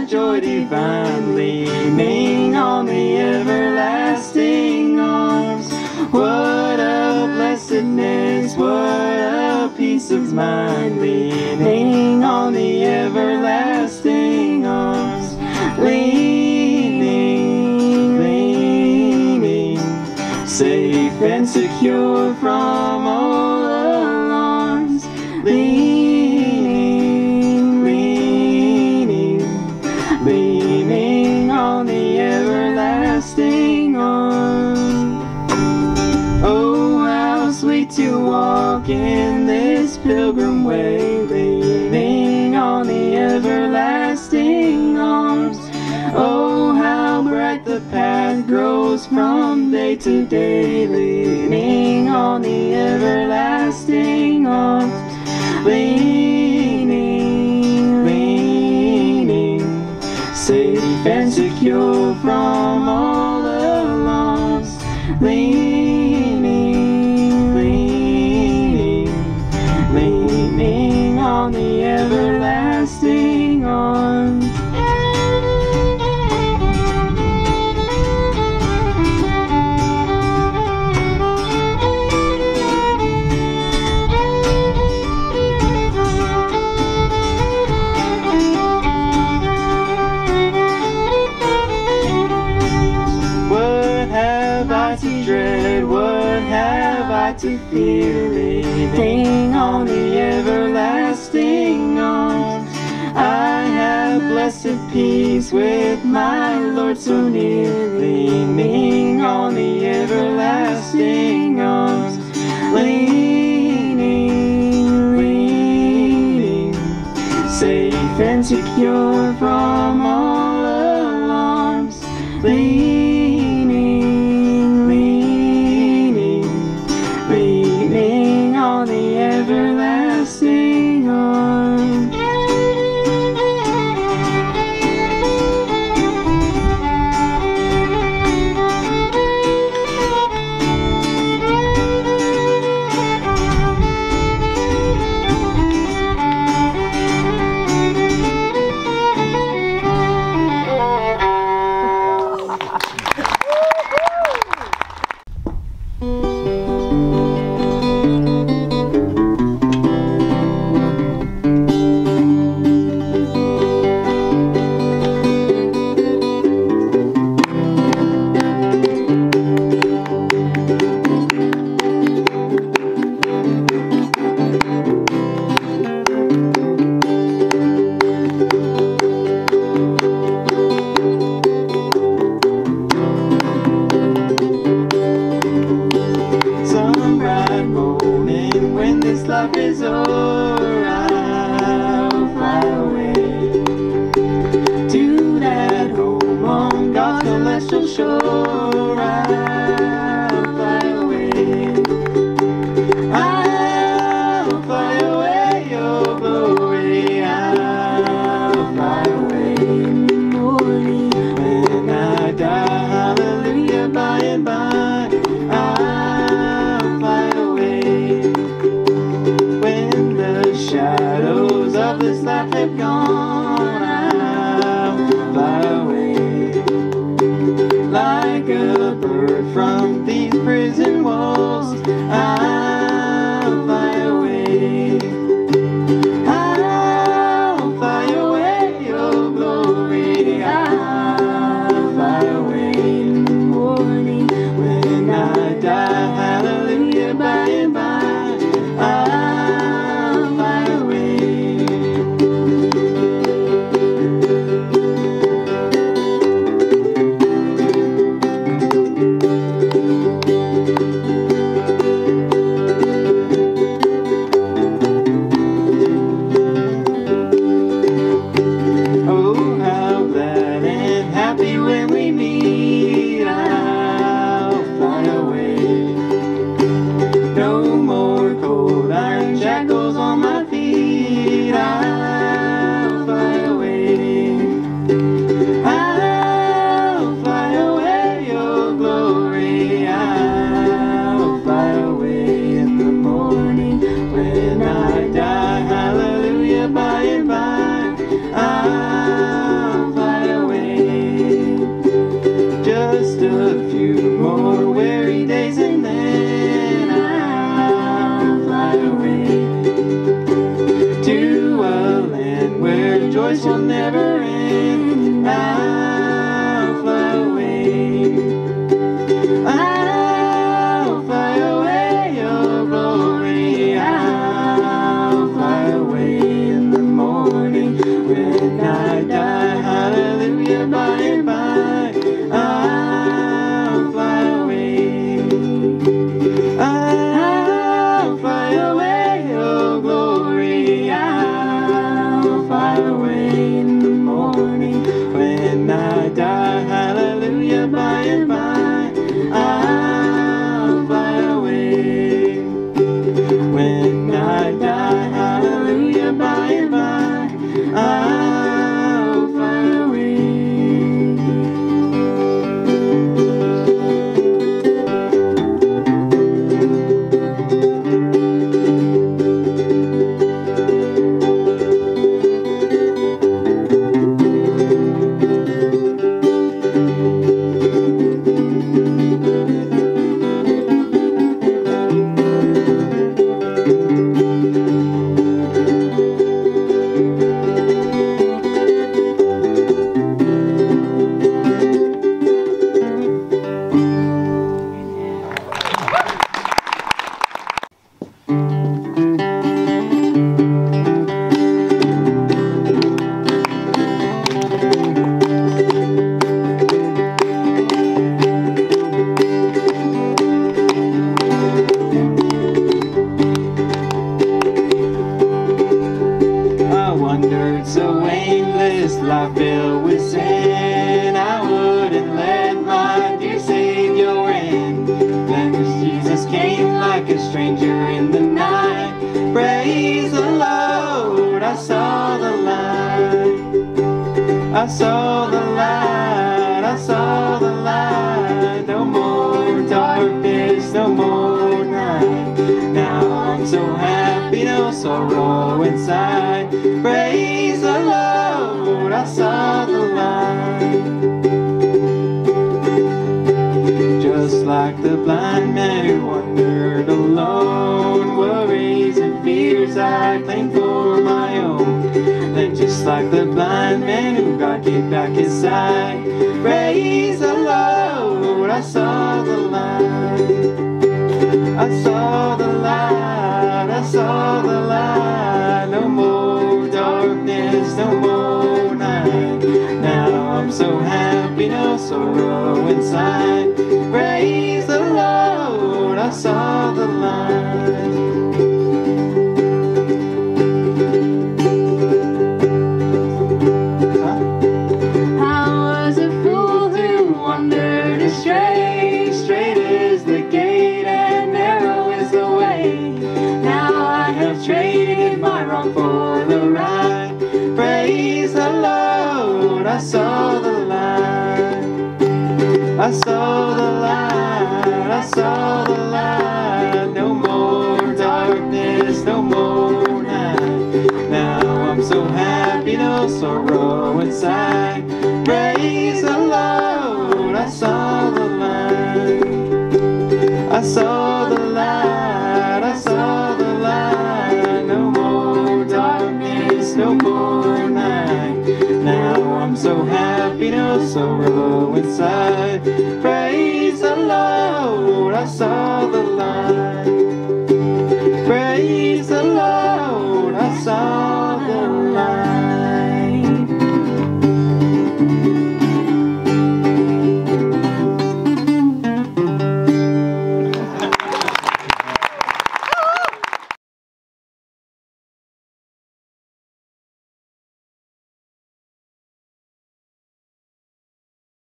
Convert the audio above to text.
my joy divine, leaning on the everlasting arms. What a blessedness, what a peace of mind, leaning on the everlasting arms. Leaning, leaning, safe and secure from all alarms. Leaning, leaning, leaning on the everlasting arms. Oh, how sweet to walk in this pilgrim way, leaning on the everlasting arms. Oh, how bright the path grows from day to day, leaning on the everlasting arms. Leaning, leaning, safe and secure from all alarms. Leaning, leaning, leaning on the everlasting arms. Dread, what have I to fear, leaning on the everlasting arms. I have blessed peace with my Lord so near, leaning on the everlasting arms. Leaning, leaning, safe and secure from all alarms. Leaning, leaning on the everlasting arms. When this life is over, I'll fly away to that home on God's celestial shore. I'll fly away, I'll fly away, oh glory. I'll fly away in the morning when I die, hallelujah, by and by. Shadows of this life have gone, I'll fly away like When I die, hallelujah, by and by, I'll fly away. When I die, hallelujah, by and by, I'll fly away. So aimless, life filled with sin, I wouldn't let my dear Savior in. Then Jesus came like a stranger in the night. Praise the Lord, I saw the light. I saw the light, I saw the light. No more darkness, no more night. Now I'm so happy, no sorrow inside. Praise the Lord, I saw the light. Just like the blind man who wandered alone, worries and fears I claimed for my own. Then just like the blind man who God gave back his sight, praise the Lord, I saw the light. I saw the light, I saw the light. No more darkness, no more night. Now I'm so happy, no sorrow inside. Praise the Lord, I saw the light. I was a fool who wandered astray. Straight is the gate and narrow is the way. Now I have traded my wrong for the right. Praise the Lord, I saw the light. I saw the light, I saw the light. No more darkness, no more night. Now I'm so happy, no sorrow inside. Praise the Lord, I saw the light. I saw the light, I saw the light. No more darkness, no more night. Now I'm so happy, no sorrow inside. Praise the Lord, I saw